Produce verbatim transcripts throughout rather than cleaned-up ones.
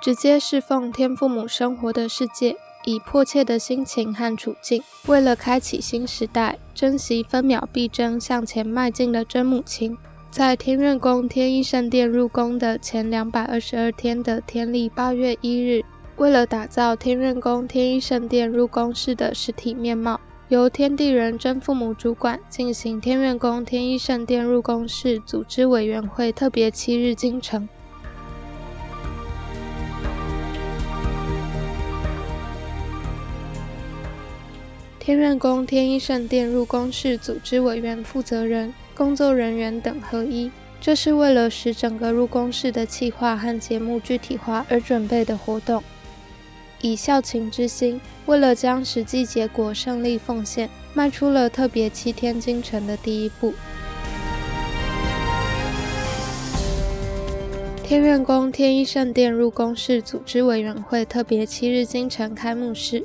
直接侍奉天父母生活的世界，以迫切的心情和处境，为了开启新时代，珍惜分秒必争向前迈进的真母亲，在天愿宫天一圣殿入宫的前两百二十二天的天历八月一日，为了打造天愿宫天一圣殿入宫式的实体面貌，由天地人真父母主管进行天愿宫天一圣殿入宫式组织委员会特别七日京程。天愿宫天一圣殿入宫式组织委员负责人、工作人员等合一，这是为了使整个入宫式的企划和节目具体化而准备的活动。以孝勤之心，为了将实际结果胜利奉献，迈出了特别七天京程的第一步。天愿宫天一圣殿入宫式组织委员会特别七日京程开幕式，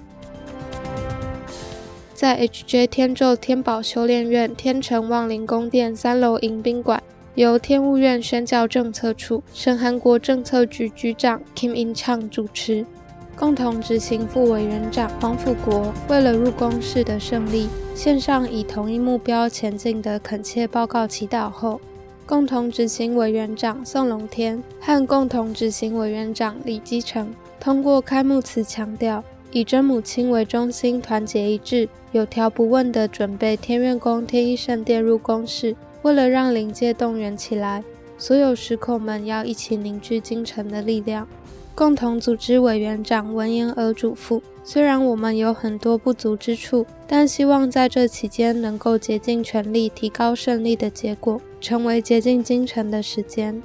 在 H J 天咒天宝修炼院天成望灵宫殿三楼迎宾馆，由天务院宣教政策处沈韩国政策局局长 Kim In Chang 主持，共同执行副委员长黄富国为了入宫式的胜利，线上以同一目标前进的恳切报告祈祷后，共同执行委员长宋龙天和共同执行委员长李基成通过开幕词强调，以真母亲为中心，团结一致，有条不紊地准备天愿宫天一圣殿入宫式。为了让灵界动员起来，所有时孔们要一起凝聚京程的力量。共同组织委员长文言娥嘱咐，虽然我们有很多不足之处，但希望在这期间能够竭尽全力提高胜利的结果，成为接近京程的时间。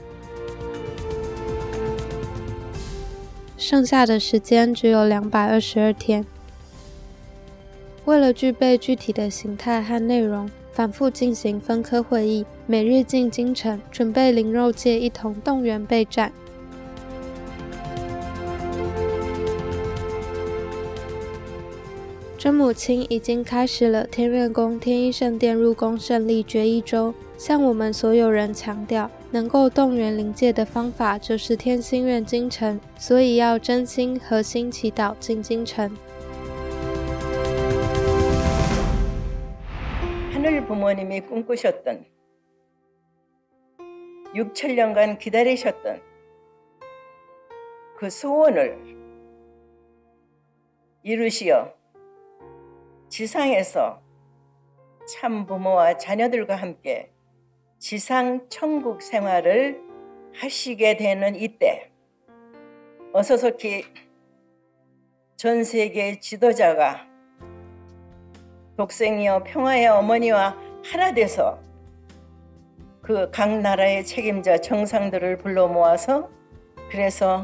剩下的时间只有两百二十二天。为了具备具体的形态和内容，反复进行分科会议，每日进京程，准备灵肉界一同动员备战。真母亲已经开始了天愿宫天一圣殿入宫胜利决一周，向我们所有人强调，能够动员灵界的方法就是天心愿京程，所以要真心核心祈祷进京程。 하늘 부모님이 꿈꾸셨던 육천 년간 기다리셨던 그 소원을 이루시어 지상에서 참 부모와 자녀들과 함께 지상 천국 생활을 하시게 되는 이때 어서서히 전 세계 지도자가 독생이여 평화의 어머니와 하나 돼서 그 각 나라의 책임자 정상들을 불러 모아서 그래서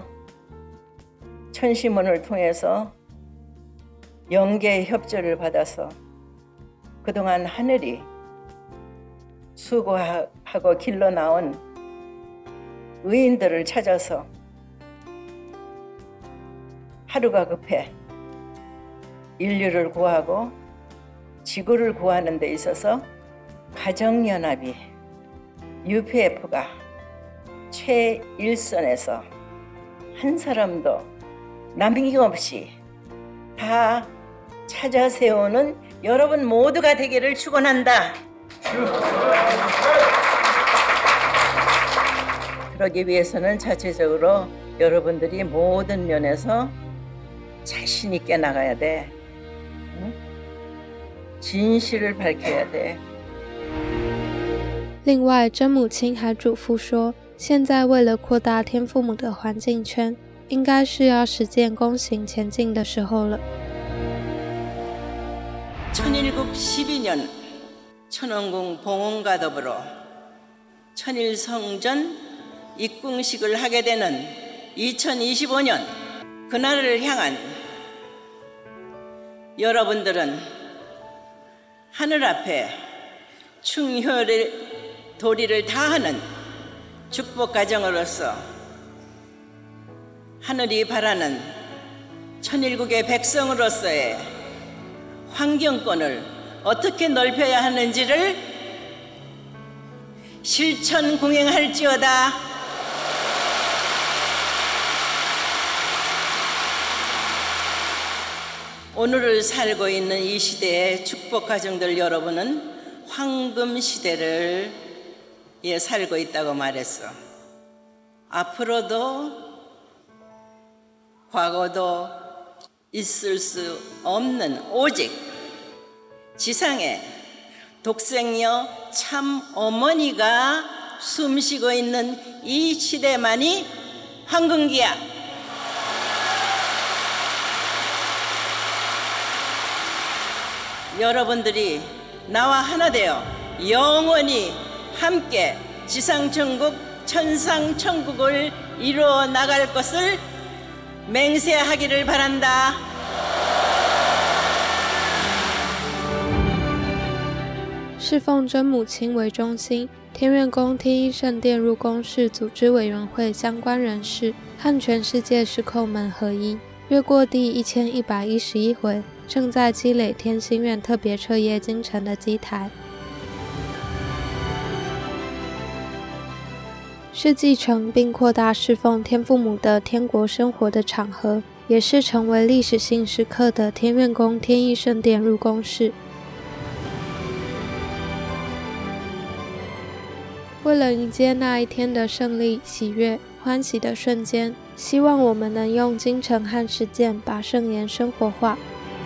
천시문을 통해서 영계 협조를 받아서 그동안 하늘이 수고하고 길러 나온 의인들을 찾아서 하루가 급해 인류를 구하고 지구를 구하는 데 있어서 가정연합이 유피에프가 최일선에서 한 사람도 남김없이 다 찾아 세우는 여러분 모두가 되기를 축원한다. 그러기 위해서는 자체적으로 여러분들이 모든 면에서 자신 있게 나가야 돼. 응? 진실을 밝혀야 돼. 另外，真母亲还嘱咐说，现在为了扩大天父母的环境圈，应该是要实践躬行前进的时候了。 천일국십이 년 천원궁 봉헌과 더불어 천일성전 입궁식을 하게 되는 이천이십오 년 그날을 향한 여러분들은 하늘 앞에 충효의 도리를 다하는 축복 가정으로서 하늘이 바라는 천일국의 백성으로서의 환경권을 어떻게 넓혀야 하는지를 실천 공행할지어다. 오늘을 살고 있는 이 시대의 축복 가정들 여러분은 황금 시대를 예, 살고 있다고 말했어. 앞으로도 과거도 있을 수 없는 오직 지상에 독생녀 참 어머니가 숨쉬고 있는 이 시대만이 황금기야. 여러분들이 나와 하나 되어 영원히 함께 지상천국 천상천국을 이루어 나갈 것을 맹세하기를 바란다. 侍奉真母亲为中心，天愿宫天一圣殿入宫式组织委员会相关人士和全世界石口们合一，越过第一千一百一十一回，正在积累天心院特别彻夜京城的基台，是继承并扩大侍奉天父母的天国生活的场合，也是成为历史性时刻的天愿宫天一圣殿入宫式。为了迎接那一天的胜利、喜悦、欢喜的瞬间，希望我们能用精诚和实践把圣言生活化。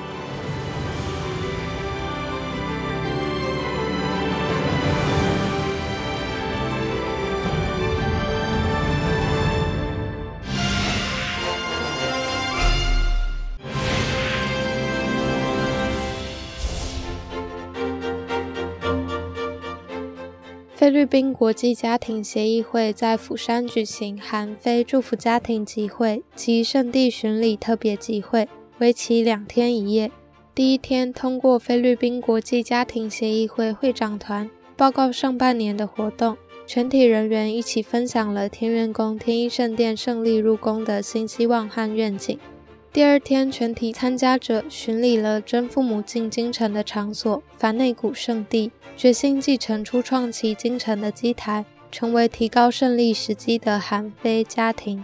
菲律宾国际家庭协议会在釜山举行韩非祝福家庭集会及圣地巡礼特别集会，为期两天一夜。第一天通过菲律宾国际家庭协议会会长团报告上半年的活动，全体人员一起分享了天愿宫天一圣殿胜利入宫的新希望和愿景。第二天，全体参加者巡礼了真父母进京城的场所凡内谷圣地，决心继承初创期京城的基台，成为提高胜利时机的韩非家庭。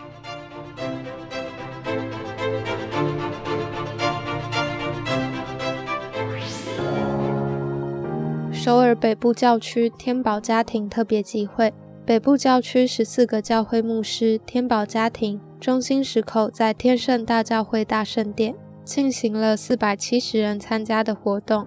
首尔北部教区天宝家庭特别集会，北部教区十四个教会牧师天宝家庭中心石口在天圣大教会大圣殿进行了四百七十人参加的活动。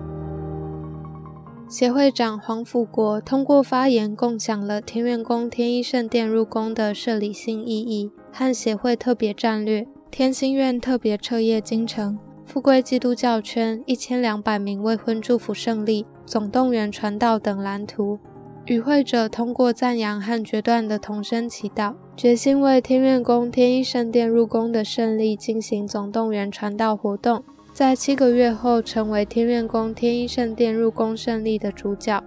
协会长黄辅国通过发言共享了天愿宫天一圣殿入宫的设立性意义和协会特别战略、天心院特别彻夜京城、富贵基督教圈一千两百名未婚祝福胜利、总动员传道等蓝图。与会者通过赞扬和决断的同声祈祷，决心为天愿宫天一圣殿入宫的胜利进行总动员传道活动，在七个月后成为天愿宫天一圣殿入宫胜利的主角。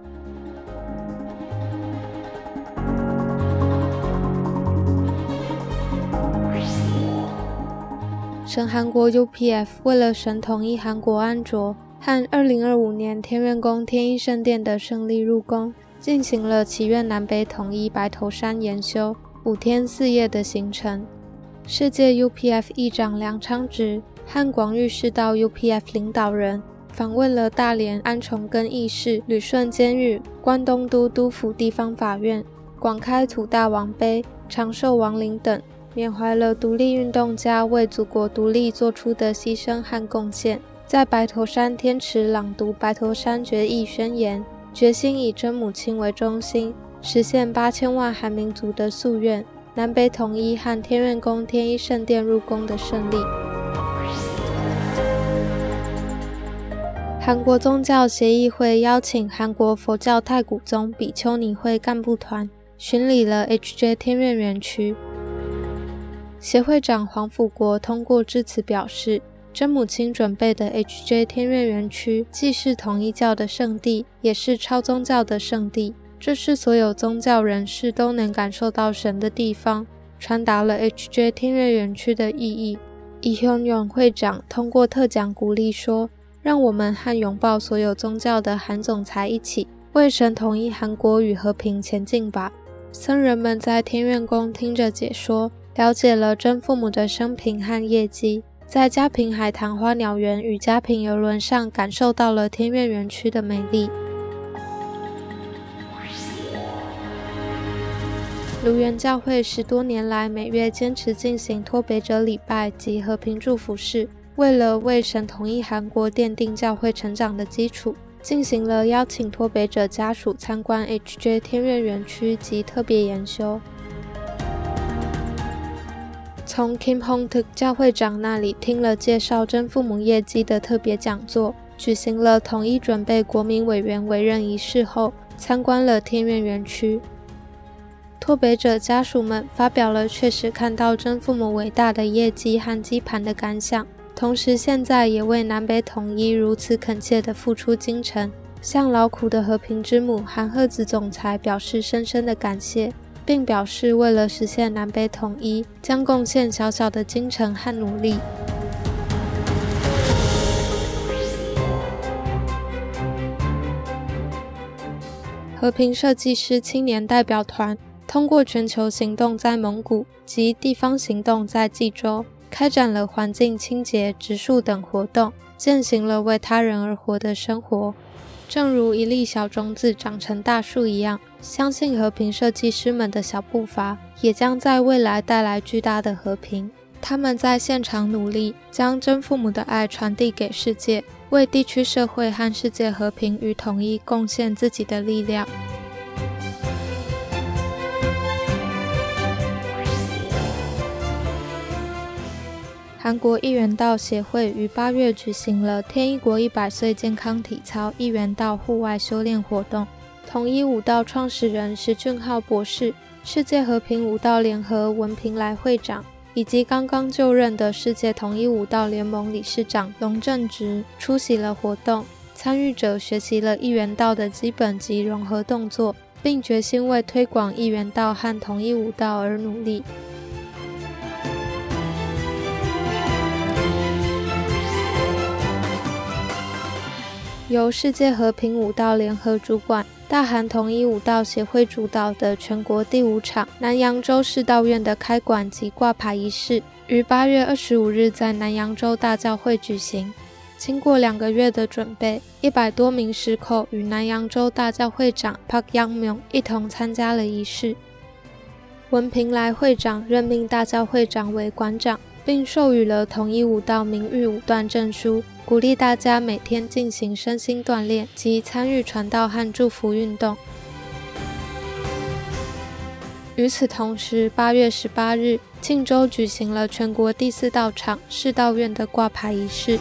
神韩国 U P F 为了神统一韩国安卓和二零二五年天愿宫天一圣殿的胜利入宫，进行了祈愿南北统一白头山研修五天四夜的行程。世界 U P F 议长梁昌植和广域世道 U P F 领导人访问了大连安重根义士、旅顺监狱、关东都督府地方法院、广开土大王碑、长寿王陵等，缅怀了独立运动家为祖国独立做出的牺牲和贡献，在白头山天池朗读白头山决议宣言，决心以真母亲为中心，实现八千万韩民族的夙愿，南北统一和天愿宫天一圣殿入宫的胜利。韩国宗教协议会邀请韩国佛教太古宗比丘尼会干部团巡礼了 H J 天愿园区。协会长黄辅国通过致辞表示，真母亲准备的 H J 天愿园区既是统一教的圣地，也是超宗教的圣地，这是所有宗教人士都能感受到神的地方，传达了 H J 天愿园区的意义。イヒョンヨン会长通过特讲鼓励说，让我们和拥抱所有宗教的韩总裁一起，为神统一韩国与和平前进吧。僧人们在天愿宫听着解说，了解了真父母的生平和业绩， 在嘉平海棠花鸟园与嘉平游轮上感受到了天苑园区的美丽。卢园教会十多年来每月坚持进行脱北者礼拜及和平祝福式，为了为神统一韩国奠定教会成长的基础，进行了邀请脱北者家属参观 H J 天苑园区及特别研修。从 Kim Hong-taek 教会长那里听了介绍真父母业绩的特别讲座，举行了统一准备国民委员委任仪式后，参观了天苑园区。脱北者家属们发表了确实看到真父母伟大的业绩和基盘的感想，同时现在也为南北统一如此恳切地付出精诚，向劳苦的和平之母韩鹤子总裁表示深深的感谢，并表示为了实现南北统一，将贡献小小的精诚和努力。和平设计师青年代表团通过全球行动在蒙古及地方行动在济州，开展了环境清洁、植树等活动，践行了为他人而活的生活。正如一粒小种子长成大树一样，相信和平设计师们的小步伐也将在未来带来巨大的和平。他们在现场努力，将真父母的爱传递给世界，为地区社会和世界和平与统一贡献自己的力量。韩国一元道协会于八月举行了天一国一百岁健康体操一元道户外修炼活动，统一武道创始人石俊浩博士、世界和平武道联合文平来会长以及刚刚就任的世界统一武道联盟理事长龙正直出席了活动。参与者学习了一元道的基本及融合动作，并决心为推广一元道和统一武道而努力。由世界和平武道联合主管、大韩统一武道协会主导的全国第五场南扬州市道院的开馆及挂牌仪式，于八月二十五日在南扬州大教会举行。经过两个月的准备，一百多名师口与南扬州大教会长 Park Yang-myung 一同参加了仪式。文平来会长任命大教会长为馆长，并授予了统一武道名誉五段证书，鼓励大家每天进行身心锻炼及参与传道和祝福运动。与此同时，八月十八日，庆州举行了全国第四道场世道院的挂牌仪式。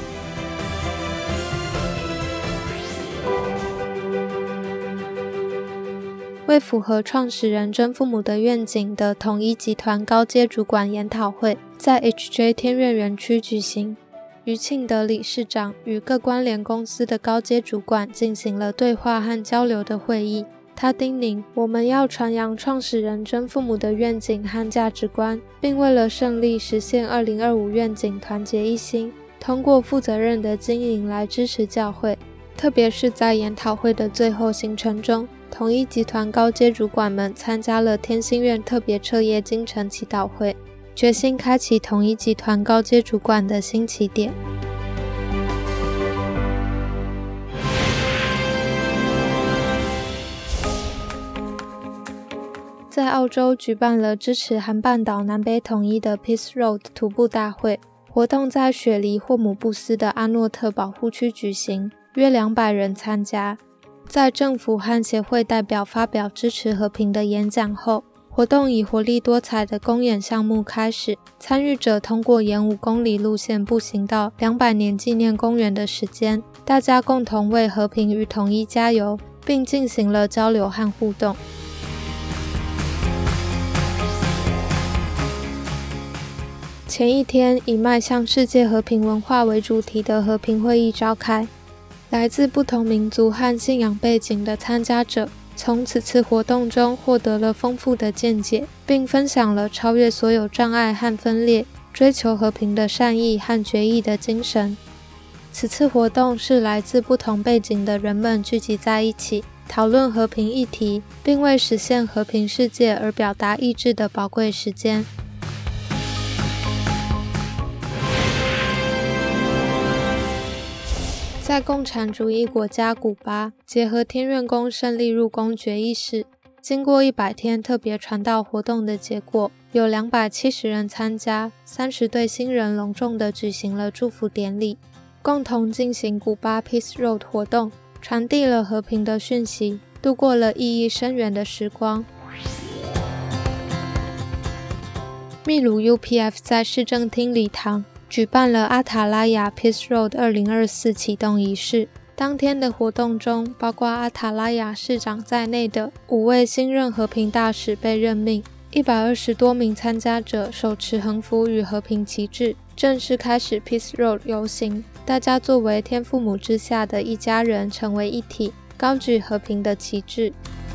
为符合创始人真父母的愿景的统一集团高阶主管研讨会在 H J 天苑园区举行。余庆德理事长与各关联公司的高阶主管进行了对话和交流的会议。他叮咛，我们要传扬创始人真父母的愿景和价值观，并为了胜利实现二零二五愿景团结一心，通过负责任的经营来支持教会。特别是在研讨会的最后行程中，统一集团高阶主管们参加了天心院特别彻夜精诚祈祷会，决心开启统一集团高阶主管的新起点。在澳洲举办了支持韩半岛南北统一的 Peace Road 徒步大会，活动在雪梨霍姆布斯的阿诺特保护区举行，约两百人参加。在政府和协会代表发表支持和平的演讲后，活动以活力多彩的公演项目开始。参与者通过沿五公里路线步行到两百年纪念公园的时间，大家共同为和平与统一加油，并进行了交流和互动。前一天，以迈向世界和平文化为主题的和平会议召开。来自不同民族和信仰背景的参加者，从此次活动中获得了丰富的见解，并分享了超越所有障碍和分裂，追求和平的善意和决议的精神。此次活动是来自不同背景的人们聚集在一起，讨论和平议题，并为实现和平世界而表达意志的宝贵时间。 在共产主义国家古巴，结合天愿宫胜利入宫决议式，经过一百天特别传道活动的结果，有两百七十人参加，三十对新人隆重地举行了祝福典礼，共同进行古巴 Peace Road 活动，传递了和平的讯息，度过了意义深远的时光。秘鲁 U P F 在市政厅礼堂举办了阿塔拉雅 Peace Road 二零二四启动仪式。当天的活动中，包括阿塔拉雅市长在内的五位新任和平大使被任命，一百二十多名参加者手持横幅与和平旗帜，正式开始 Peace Road 游行。大家作为天父母之下的一家人，成为一体，高举和平的旗帜。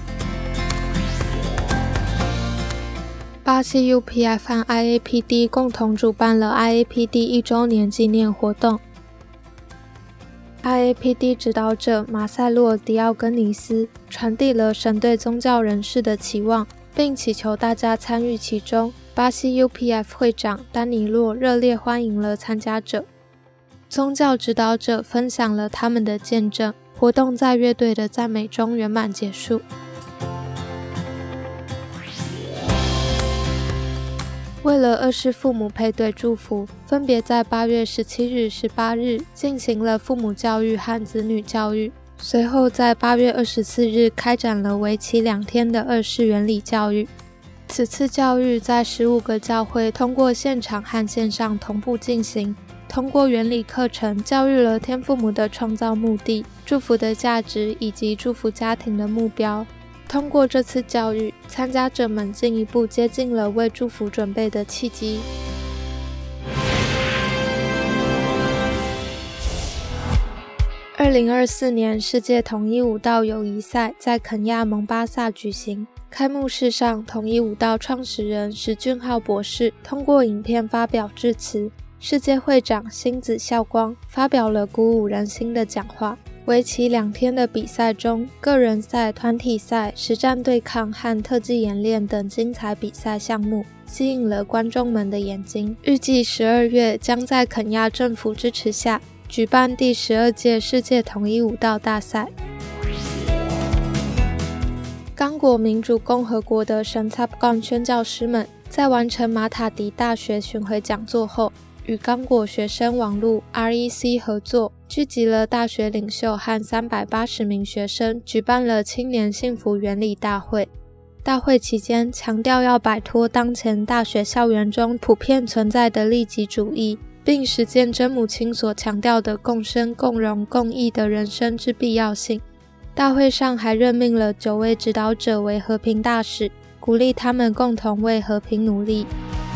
巴西 U P F 和 I A P D 共同主办了 I A P D 一周年纪念活动。I A P D 指导者马塞洛·迪奥根尼斯传递了神对宗教人士的期望，并祈求大家参与其中。巴西 U P F 会长丹尼洛热烈欢迎了参加者。宗教指导者分享了他们的见证，活动在乐队的赞美中圆满结束。为了二世父母配对祝福，分别在八月十七日、十八日进行了父母教育和子女教育，随后在八月二十四日开展了为期两天的二世原理教育。此次教育在十五个教会通过现场和线上同步进行，通过原理课程教育了天父母的创造目的、祝福的价值以及祝福家庭的目标。通过这次教育，参加者们进一步接近了为祝福准备的契机。二零二四年世界统一舞蹈友谊赛在肯亚蒙巴萨举行。开幕式上，统一舞蹈创始人石俊浩博士通过影片发表致辞，世界会长星子孝光发表了鼓舞人心的讲话。为期两天的比赛中，个人赛、团体赛、实战对抗和特技演练等精彩比赛项目吸引了观众们的眼睛。预计十二月将在肯亚政府支持下举办第十二届世界统一舞蹈大赛。刚果民主共和国的神插干宣教师们在完成马塔迪大学巡回讲座后，与刚果学生网络 R E C 合作，聚集了大学领袖和三百八十名学生，举办了青年幸福原理大会。大会期间强调要摆脱当前大学校园中普遍存在的利己主义，并实践真母亲所强调的共生、共荣、共益的人生之必要性。大会上还任命了九位指导者为和平大使，鼓励他们共同为和平努力。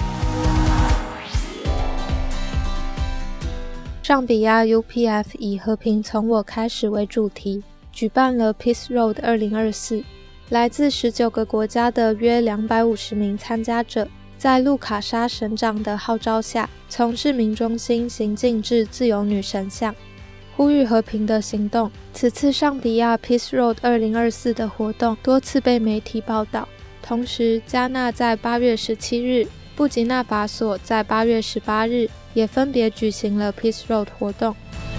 尚比亚 U P F 以和平从我开始为主题，举办了 Peace Road 二零二四。来自十九个国家的约两百五十名参加者，在路卡莎省长的号召下，从市民中心行进至自由女神像，呼吁和平的行动。此次尚比亚 Peace Road 二零二四的活动多次被媒体报道。同时，加纳在八月十七日，布吉纳法索在八月十八日也分别举行了 Peace Road 活动。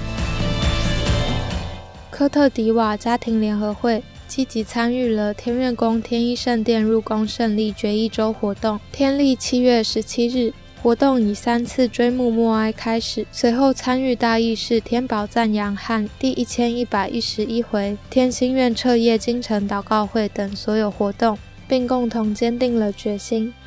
科特迪瓦家庭联合会积极参与了天愿宫天一圣殿入宫胜利决议周活动。天历七月十七日，活动以三次追慕默哀开始，随后参与大义士天宝赞扬和第一千一百一十一回天心愿彻夜京城祷告会等所有活动，并共同坚定了决心，